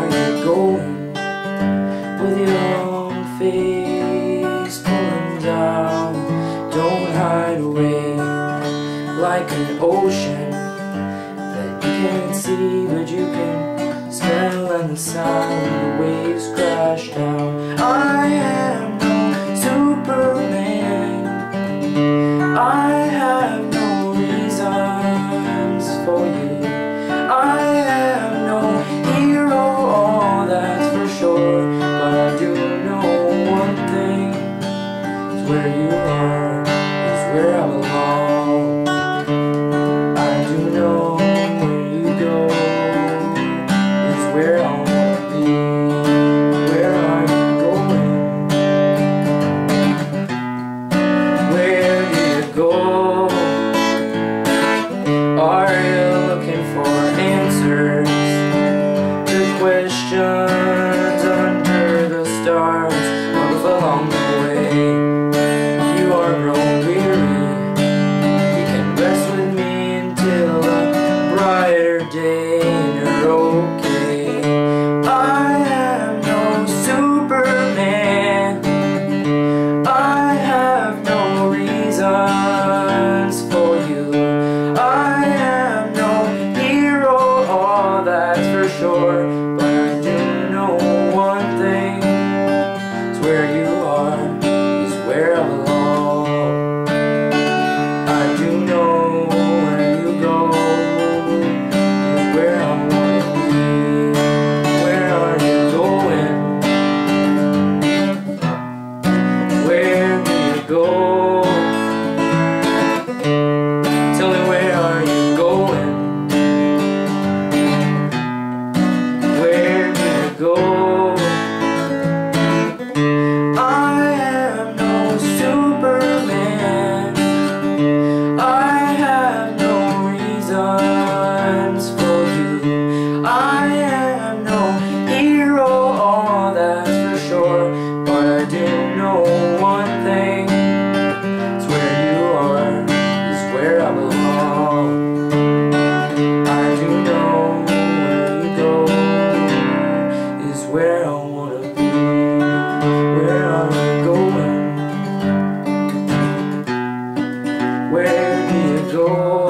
are you going? With your own face pulling down. Don't hide away like an ocean that you can't see, but you can smell, and the sound the waves crash down. I am no Superman. I have no reasons for you. I am no hero, oh, that's for sure. But I do know one thing, is where you are, is where I belong. I do know where you go, is where I wanna be. Where are you going? Where do you go? Are you looking for answers to questions under the stars? Or if along the way you are grown weary, you can rest with me until a brighter day and you're okay. I am no Superman. I have no reasons for you. I am no hero, oh, that's for sure. But I do know one thing, is where you are, is where I belong. I do know where you go, is where I wanna be. Where are you going? Where do you go? Tell me, where are you going? Where do you go? I am no Superman. I have no reasons for you. I am no hero, oh, that's for sure. But I do know one thing, is where you are, is where I belong. I do know where you go, is where I wanna be. Where are you going? Where do you go?